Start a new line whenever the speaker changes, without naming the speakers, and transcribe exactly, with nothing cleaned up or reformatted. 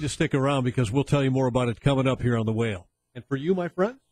to stick around because we'll tell you more about it coming up here on The Whale. And for you, my friends,